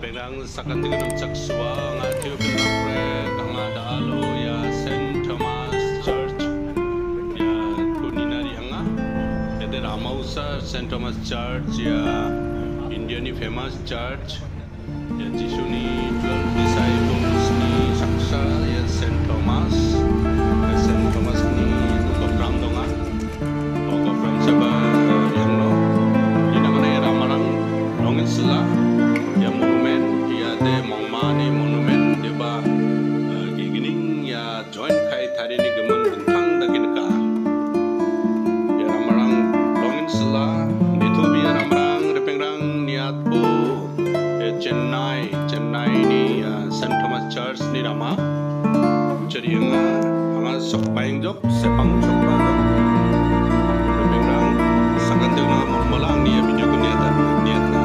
Penang sakantigan caksua ngatiu pinapre kanga daalo ya Saint Thomas Church ya kuninari anga ede Ramausa Saint Thomas Church ya Indiani famous church ya Jisuni 12 disciples ni saksa ya Saint Thomas ni Gopram donga Gopram saba yang no dinamana ya Ramarang Longin Sela ya monumen ya de mongmani monumen deba gigining ya joint kai tari ni gemun bentang dagin ka ya Ramarang Longin Sela Nitobi ya Ramarang repengrang niat po Chennai ni Saint Thomas Church ni Rama jadi anga sok paing jok sepang sok pang repengrang sangat dengan malang ni video ko niat na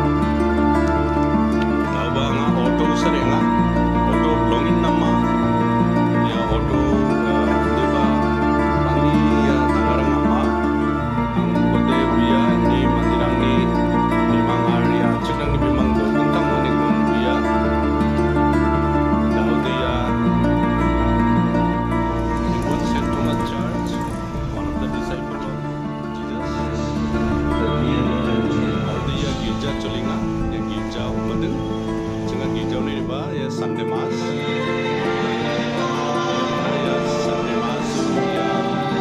auto serenga auto longin nama ya auto deba rangi ya tangarang ama kode biya ni mandirang ni mangar ya cikang ni bimang do tentang ni gun biya daude ya in one Saint Thomas Church one of the disciples of Jesus daude ya girja cholinga ya girja umaden jangan hijau ni ba ya Sunday Mass ya Sunday Mass ya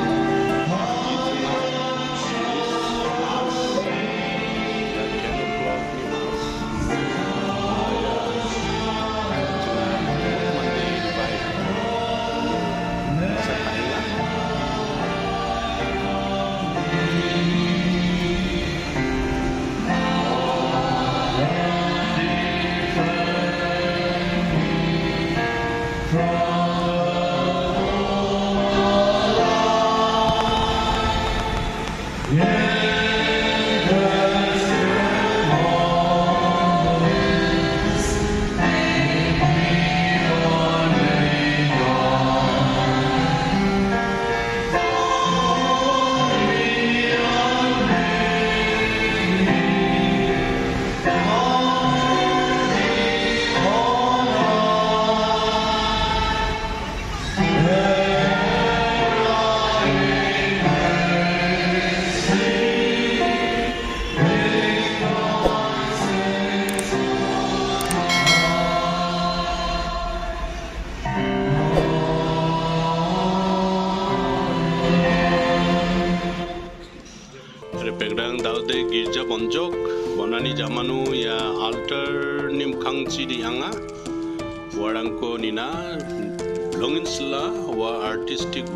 Pengrang daude girja bonjok bonani jamanu ya altar nim khangchi di anga warangko nina Longin Sela wa artistic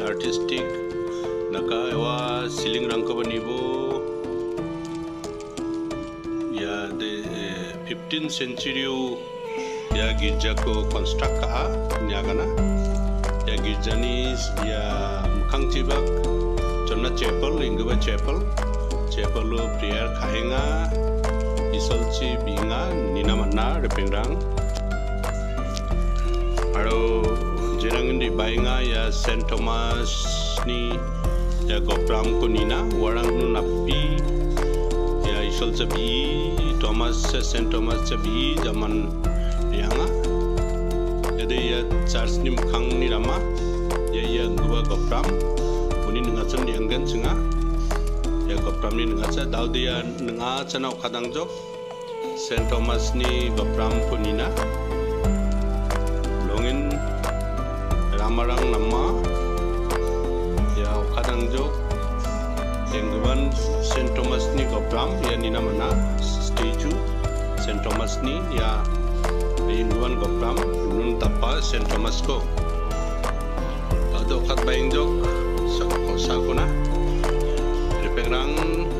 naka wa ceiling rangko banibo ya de 15th century ya girja ko construct ka nyagana ya girja ni ya khangchi bak chonna chapel ingba chapel lo prayer khaenga isolchi binga nina manna repengrang aro jerang di bainga ya Saint Thomas ni ya Gopram ko nina warang nu napi ya isolchi bi Thomas Saint Thomas chabi zaman yanga ede ya church nim khang ni rama ya gua Gopram unin ngacham di anggan chenga ya Gopram ni ngacha daudia ngacha na khadang jok Saint Thomas ni Gopram punina longin Ramarang nama ya khadang jok engwan Saint Thomas ni Gopram ya nina mana statue Saint Thomas ni ya engwan Gopram nun tapa Saint Thomas ko ado khat baing jok sakona Pengrang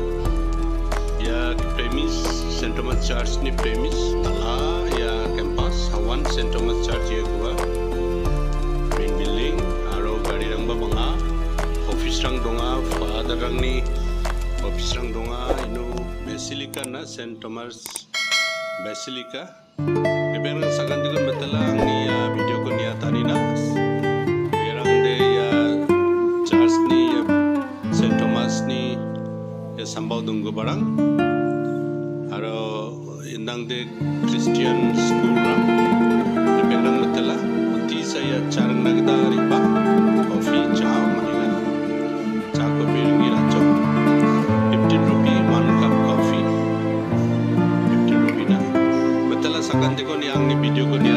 ya premis Saint Thomas Church ni premis tala ya campus hawan Saint Thomas Church ya gua main building aro gari rang ba banga office rang donga father rang ni office rang donga ino basilica na Saint Thomas Basilica Pengrang sakantigan betalang ni ya video ko niya tani na perang de ya church ni ya Thomas ni ya sambau dunggu barang aro indang de Christian school ra. Dependang betala. Uti saya carang nagdari ba. Coffee cha manila. Cha ko biringi racho. 15 rupee 1 cup coffee. 15 rupee na. Betala sakan de ko ni ang ni video ko ni